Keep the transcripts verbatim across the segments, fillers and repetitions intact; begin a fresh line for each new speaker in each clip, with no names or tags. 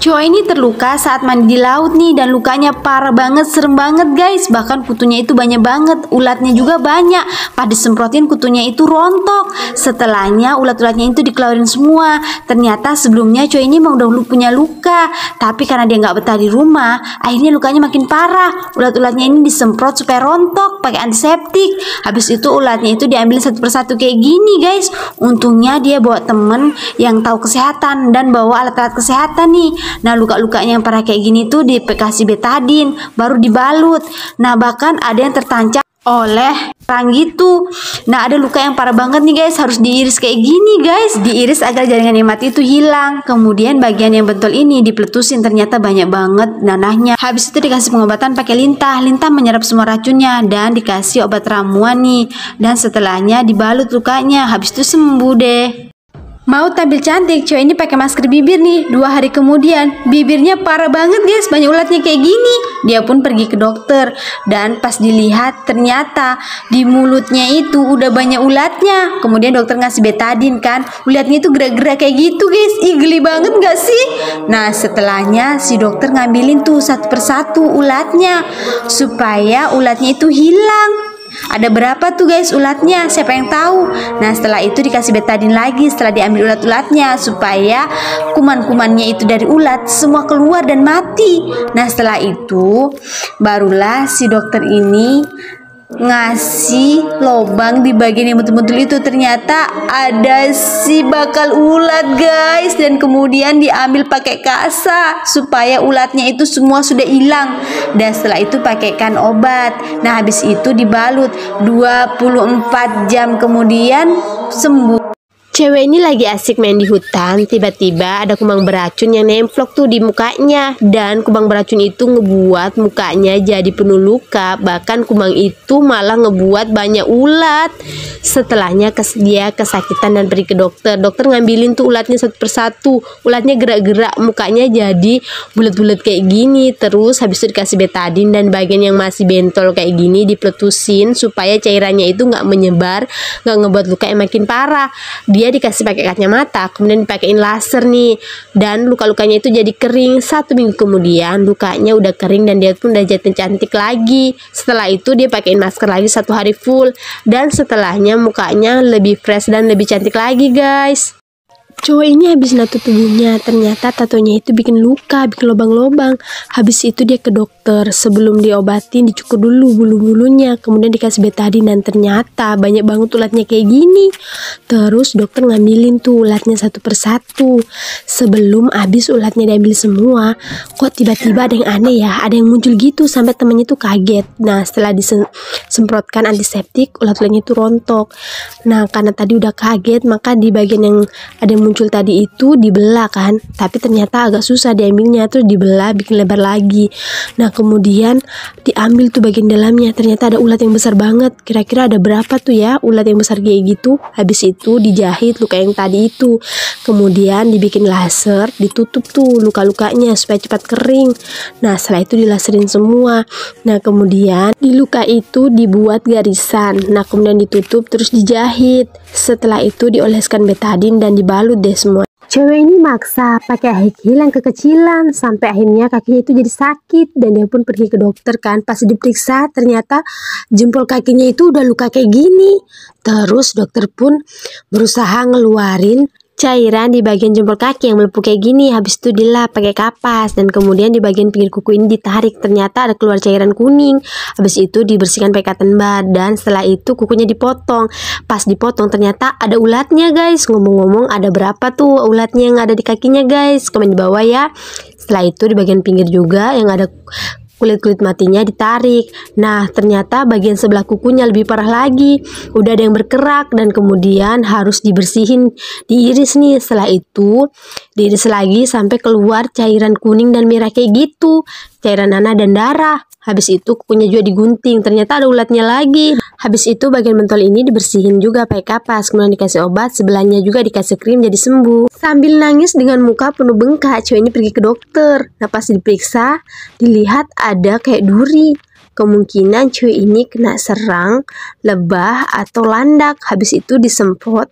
Cowok ini terluka saat mandi di laut nih, dan lukanya parah banget, serem banget guys. Bahkan kutunya itu banyak banget, ulatnya juga banyak. Pas disemprotin kutunya itu rontok. Setelahnya ulat-ulatnya itu dikeluarin semua. Ternyata sebelumnya cowok ini emang udah punya luka, tapi karena dia nggak betah di rumah, akhirnya lukanya makin parah. Ulat-ulatnya ini disemprot supaya rontok pakai antiseptik. Habis itu ulatnya itu diambil satu persatu kayak gini guys. Untungnya dia bawa temen yang tahu kesehatan dan bawa alat-alat kesehatan nih. Nah, luka-lukanya yang parah kayak gini tuh dikasih betadin, baru dibalut. Nah, bahkan ada yang tertancap oleh perang gitu. Nah, ada luka yang parah banget nih guys, harus diiris kayak gini guys. Diiris agar jaringan yang mati itu hilang. Kemudian bagian yang bentol ini dipletusin, ternyata banyak banget nanahnya. Habis itu dikasih pengobatan pakai lintah. Lintah menyerap semua racunnya dan dikasih obat ramuan nih. Dan setelahnya dibalut lukanya. Habis itu sembuh deh. Mau tampil cantik, cowok ini pakai masker bibir nih. Dua hari kemudian, bibirnya parah banget guys, banyak ulatnya kayak gini. Dia pun pergi ke dokter, dan pas dilihat ternyata di mulutnya itu udah banyak ulatnya. Kemudian dokter ngasih betadin kan, ulatnya itu gerak-gerak kayak gitu guys. Ih, geli banget gak sih? Nah, setelahnya si dokter ngambilin tuh satu persatu ulatnya supaya ulatnya itu hilang. Ada berapa tuh guys ulatnya? Siapa yang tahu? Nah, setelah itu dikasih betadin lagi setelah diambil ulat-ulatnya supaya kuman-kumannya itu dari ulat semua keluar dan mati. Nah, setelah itu barulah si dokter ini ngasih lobang di bagian yang betul-betul itu. Ternyata ada si bakal ulat guys, dan kemudian diambil pakai kasa supaya ulatnya itu semua sudah hilang. Dan setelah itu pakaikan obat. Nah, habis itu dibalut. Dua puluh empat jam kemudian sembuh.
Cewek ini lagi asik main di hutan, tiba-tiba ada kumbang beracun yang nemplok tuh di mukanya. Dan kumbang beracun itu ngebuat mukanya jadi penuh luka. Bahkan kumbang itu malah ngebuat banyak ulat. Setelahnya kes dia kesakitan dan pergi ke dokter. Dokter ngambilin tuh ulatnya satu persatu. Ulatnya gerak-gerak, mukanya jadi bulat-bulat kayak gini. Terus habis itu dikasih betadin, dan bagian yang masih bentol kayak gini dipletusin supaya cairannya itu nggak menyebar, nggak ngebuat luka yang makin parah. Dia dikasih pakai kacamata, kemudian dipakein laser nih, dan luka-lukanya itu jadi kering. Satu minggu kemudian lukanya udah kering dan dia pun udah jadi cantik lagi. Setelah itu dia pakein masker lagi satu hari full, dan setelahnya mukanya lebih fresh dan lebih cantik lagi guys. Cowok ini habis nato tubuhnya, ternyata tatonya itu bikin luka, bikin lubang-lubang. Habis itu dia ke dokter. Sebelum diobatin dicukur dulu bulu-bulunya, kemudian dikasih betadin, dan ternyata banyak banget ulatnya kayak gini. Terus dokter ngambilin tuh ulatnya satu persatu. Sebelum habis ulatnya diambil semua, kok tiba-tiba ada yang aneh ya, ada yang muncul gitu sampai temennya tuh kaget. Nah, setelah disemprotkan antiseptik, ulat-ulatnya itu rontok. Nah, karena tadi udah kaget, maka di bagian yang ada yang muncul tadi itu dibelah kan, tapi ternyata agak susah diambilnya, terus dibelah bikin lebar lagi. Nah, kemudian diambil tuh bagian dalamnya, ternyata ada ulat yang besar banget. Kira-kira ada berapa tuh ya ulat yang besar kayak gitu. Habis itu dijahit luka yang tadi itu, kemudian dibikin laser, ditutup tuh luka-lukanya supaya cepat kering. Nah, setelah itu dilaserin semua. Nah, kemudian di luka itu dibuat garisan. Nah, kemudian ditutup terus dijahit. Setelah itu dioleskan betadin dan dibalut deh semua. Cewek ini maksa pakai high heel yang kekecilan sampai akhirnya kakinya itu jadi sakit, dan dia pun pergi ke dokter kan. Pas diperiksa ternyata jempol kakinya itu udah luka kayak gini. Terus dokter pun berusaha ngeluarin cairan di bagian jempol kaki yang melepuh kayak gini. Habis itu dilap pakai kapas, dan kemudian di bagian pinggir kuku ini ditarik, ternyata ada keluar cairan kuning. Habis itu dibersihkan pakai cotton bud, dan setelah itu kukunya dipotong. Pas dipotong ternyata ada ulatnya guys. Ngomong-ngomong, ada berapa tuh ulatnya yang ada di kakinya guys? Komen di bawah ya. Setelah itu di bagian pinggir juga yang ada kulit-kulit matinya ditarik. Nah, ternyata bagian sebelah kukunya lebih parah lagi. Udah ada yang berkerak, dan kemudian harus dibersihin, diiris nih. Setelah itu diiris lagi sampai keluar cairan kuning dan merah kayak gitu, cairan nanah dan darah. Habis itu kukunya juga digunting, ternyata ada ulatnya lagi. Habis itu bagian mentol ini dibersihin juga pakai kapas, kemudian dikasih obat, sebelahnya juga dikasih krim jadi sembuh. Sambil nangis dengan muka penuh bengkak, cewek ini pergi ke dokter. Nah, pas diperiksa dilihat ada kayak duri. Kemungkinan cewek ini kena serang lebah atau landak. Habis itu disemprot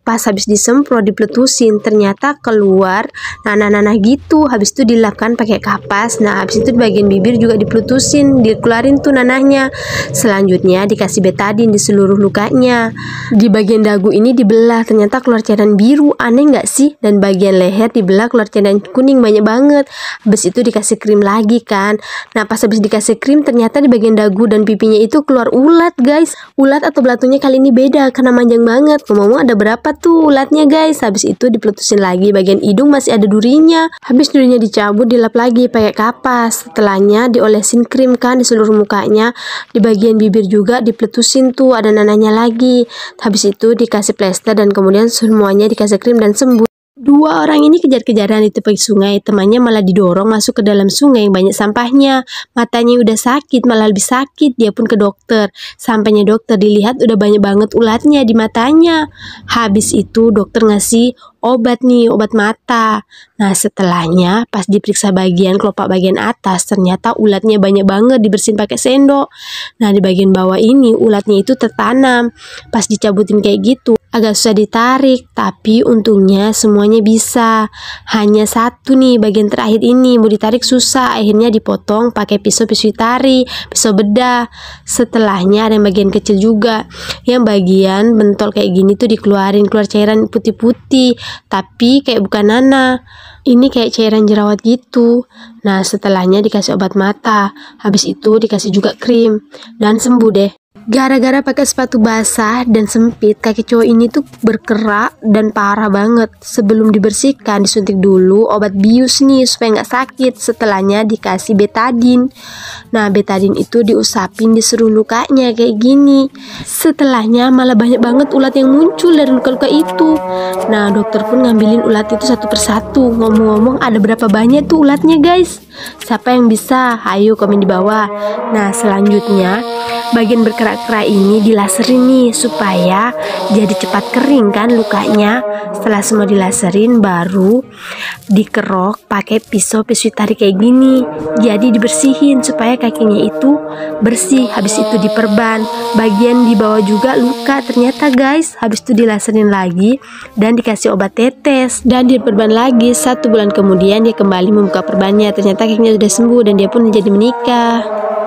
pas habis disemprot dipletusin ternyata keluar nanah-nanah gitu. Habis itu dilapkan pakai kapas. Nah habis itu di bagian bibir juga dipletusin, dikeluarin tuh nanahnya. Selanjutnya dikasih betadin di seluruh lukanya. Di bagian dagu ini dibelah, ternyata keluar cairan biru, aneh nggak sih? Dan bagian leher dibelah keluar cairan kuning banyak banget. Habis itu dikasih krim lagi kan. Nah pas habis dikasih krim ternyata di bagian dagu dan pipinya itu keluar ulat guys. Ulat atau belatunya kali ini beda karena manjang banget. Ngomong-ngomong ada berapa tuh ulatnya guys. Habis itu dipletusin lagi, bagian hidung masih ada durinya. Habis durinya dicabut dilap lagi pakai kapas. Setelahnya diolesin krim kan di seluruh mukanya. Di bagian bibir juga dipletusin tuh ada nanahnya lagi. Habis itu dikasih plester dan kemudian semuanya dikasih krim dan sembuh. Dua orang ini kejar-kejaran di tepi sungai, temannya malah didorong masuk ke dalam sungai yang banyak sampahnya. Matanya udah sakit, malah lebih sakit, dia pun ke dokter. Sampainya dokter dilihat udah banyak banget ulatnya di matanya. Habis itu dokter ngasih obat nih, obat mata. Nah setelahnya pas diperiksa bagian kelopak bagian atas ternyata ulatnya banyak banget, dibersihin pakai sendok. Nah di bagian bawah ini ulatnya itu tertanam. Pas dicabutin kayak gitu agak susah ditarik, tapi untungnya semuanya bisa. Hanya satu nih bagian terakhir ini mau ditarik susah, akhirnya dipotong pakai pisau pisau tari, pisau bedah. Setelahnya ada yang bagian kecil juga, yang bagian bentol kayak gini tuh dikeluarin, keluar cairan putih-putih, tapi kayak bukan nanah. Ini kayak cairan jerawat gitu. Nah setelahnya dikasih obat mata, habis itu dikasih juga krim dan sembuh deh. Gara-gara pakai sepatu basah dan sempit, kaki cowok ini tuh berkerak dan parah banget. Sebelum dibersihkan disuntik dulu obat bius nih supaya nggak sakit. Setelahnya dikasih betadin. Nah betadin itu diusapin di seluruh lukanya kayak gini. Setelahnya malah banyak banget ulat yang muncul dari luka-luka itu. Nah dokter pun ngambilin ulat itu satu persatu. Ngomong-ngomong ada berapa banyak tuh ulatnya guys? Siapa yang bisa? Ayo komen di bawah. Nah selanjutnya bagian berkerak-kerak ini dilaserin nih supaya jadi cepat kering kan lukanya. Setelah semua dilaserin baru dikerok pakai pisau pisau tarik kayak gini. Jadi dibersihin supaya kakinya itu bersih. Habis itu diperban. Bagian di bawah juga luka ternyata guys. Habis itu dilaserin lagi dan dikasih obat tetes dan diperban lagi. Satu bulan kemudian dia kembali membuka perbannya. Ternyata kakinya sudah sembuh dan dia pun menjadi menikah.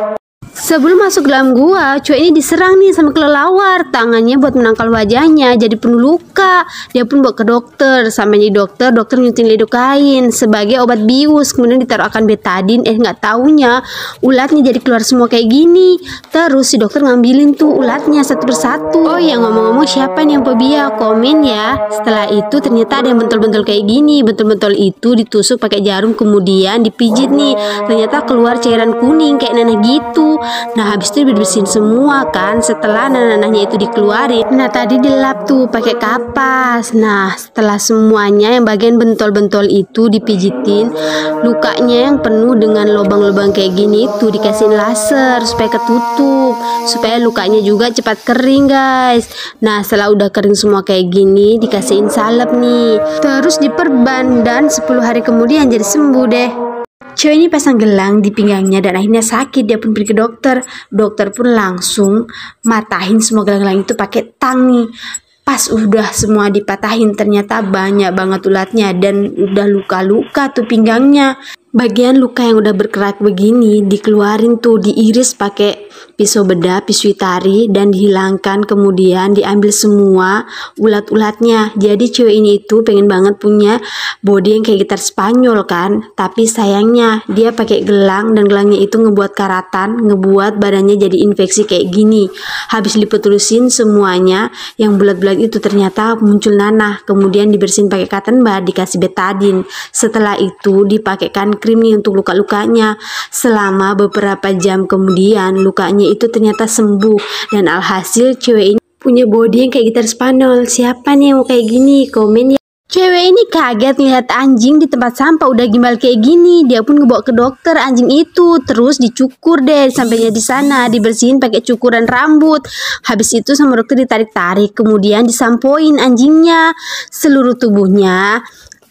Sebelum masuk ke dalam gua, cowok ini diserang nih sama kelelawar. Tangannya buat menangkal wajahnya jadi penuh luka. Dia pun bawa ke dokter. Sampai di dokter, dokter nyuntik lidokain sebagai obat bius. Kemudian ditaruh akan betadin. Eh nggak taunya ulatnya jadi keluar semua kayak gini. Terus si dokter ngambilin tuh ulatnya satu persatu. Oh ya ngomong-ngomong siapa nih yang fobia? Komen ya. Setelah itu ternyata ada yang bentol-bentol kayak gini. Bentol-bentol itu ditusuk pakai jarum kemudian dipijit nih. Ternyata keluar cairan kuning kayak nanah gitu. Nah habis itu dibersihin semua kan. Setelah nanah-nanahnya itu dikeluarin, nah tadi dilap tuh pakai kapas. Nah setelah semuanya yang bagian bentol-bentol itu dipijitin, lukanya yang penuh dengan lubang-lubang kayak gini tuh dikasihin laser supaya ketutup, supaya lukanya juga cepat kering guys. Nah setelah udah kering semua kayak gini dikasihin salep nih, terus diperban dan sepuluh hari kemudian jadi sembuh deh. Cewek ini pasang gelang di pinggangnya dan akhirnya sakit. Dia pun pergi ke dokter. Dokter pun langsung matahin semua gelang-gelang itu pakai tang nih. Pas udah semua dipatahin ternyata banyak banget ulatnya dan udah luka-luka tuh pinggangnya. Bagian luka yang udah berkerak begini dikeluarin tuh, diiris pakai pisau bedah, pisau tari dan dihilangkan, kemudian diambil semua ulat-ulatnya. Jadi cewek ini itu pengen banget punya body yang kayak gitar Spanyol kan, tapi sayangnya dia pakai gelang dan gelangnya itu ngebuat karatan, ngebuat badannya jadi infeksi kayak gini. Habis dipetulusin semuanya yang bulat-bulat itu ternyata muncul nanah, kemudian dibersihin pakai cotton bud, dikasih betadin. Setelah itu dipakaikan krim nih untuk luka-lukanya. Selama beberapa jam kemudian lukanya itu ternyata sembuh dan alhasil cewek ini punya body yang kayak gitar Spanyol. Siapa nih yang mau kayak gini? Komen ya. Cewek ini kaget lihat anjing di tempat sampah udah gimbal kayak gini. Dia pun ngebawa ke dokter anjing itu, terus dicukur deh. Sampainya di sana dibersihin pakai cukuran rambut. Habis itu sama dokter ditarik-tarik, kemudian disampoin anjingnya seluruh tubuhnya.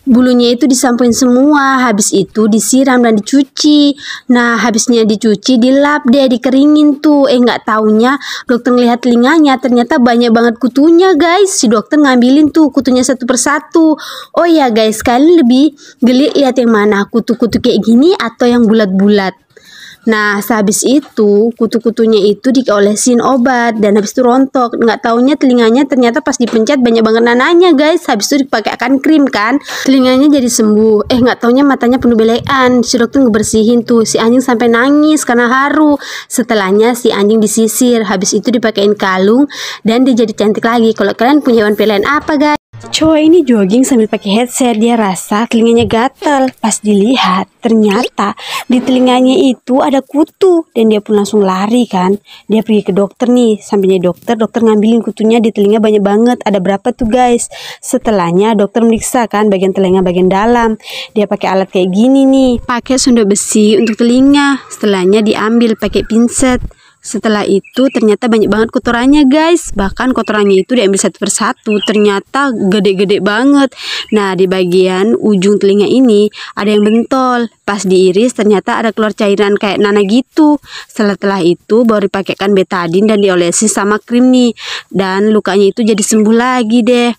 Bulunya itu disampuin semua, habis itu disiram dan dicuci. Nah, habisnya dicuci, dilap deh, dikeringin tuh. Eh, nggak taunya dokter ngelihat telinganya, ternyata banyak banget kutunya, guys. Si dokter ngambilin tuh kutunya satu persatu. Oh ya, guys, kalian lebih geli lihat yang mana, kutu-kutu kayak gini atau yang bulat-bulat? Nah, sehabis itu kutu-kutunya itu diolesin obat dan habis itu rontok. Nggak taunya telinganya ternyata pas dipencet banyak banget nananya, guys. Habis itu dipakaikan krim kan, telinganya jadi sembuh. Eh, nggak taunya matanya penuh belean. Si dokter ngebersihin tuh si anjing sampai nangis karena haru. Setelahnya si anjing disisir, habis itu dipakein kalung dan dia jadi cantik lagi. Kalau kalian punya hewan peliharaan apa, guys? Cowok ini jogging sambil pakai headset, dia rasa telinganya gatel. Pas dilihat, ternyata di telinganya itu ada kutu dan dia pun langsung lari kan. Dia pergi ke dokter nih, sampainya dokter, dokter ngambilin kutunya di telinga banyak banget. Ada berapa tuh, guys? Setelahnya dokter meriksa kan bagian telinga bagian dalam. Dia pakai alat kayak gini nih, pakai sendok besi untuk telinga. Setelahnya diambil pakai pinset. Setelah itu ternyata banyak banget kotorannya, guys. Bahkan kotorannya itu diambil satu persatu. Ternyata gede-gede banget. Nah, di bagian ujung telinga ini ada yang bentol. Pas diiris ternyata ada keluar cairan kayak nanah gitu. Setelah itu baru dipakaikan betadin dan diolesi sama krim nih. Dan lukanya itu jadi sembuh lagi deh.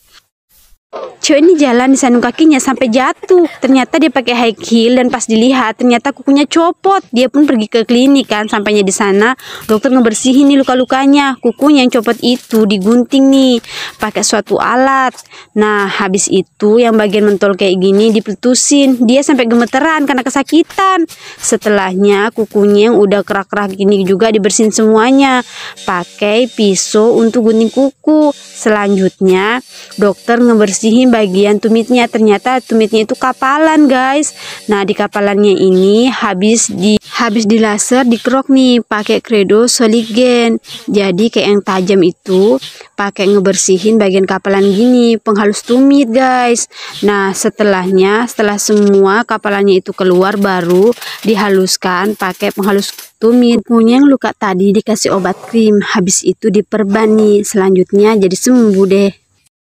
Cewek ini jalan di sandung kakinya sampai jatuh. Ternyata dia pakai high heel dan pas dilihat ternyata kukunya copot. Dia pun pergi ke klinik kan. Sampainya di sana dokter ngebersihin nih luka-lukanya. Kukunya yang copot itu digunting nih pakai suatu alat. Nah, habis itu yang bagian mentol kayak gini dipletusin. Dia sampai gemeteran karena kesakitan. Setelahnya kukunya yang udah kerak-kerak gini juga dibersihin semuanya pakai pisau untuk gunting kuku. Selanjutnya dokter ngebersihin bagian tumitnya. Ternyata tumitnya itu kapalan, guys. Nah, di kapalannya ini habis di habis di laser dikerok nih pakai credo soligen. Jadi kayak yang tajam itu pakai ngebersihin bagian kapalan gini, penghalus tumit, guys. Nah, setelahnya setelah semua kapalannya itu keluar baru dihaluskan pakai penghalus tumit. Punya yang luka tadi dikasih obat krim, habis itu diperban nih. Selanjutnya jadi sembuh deh.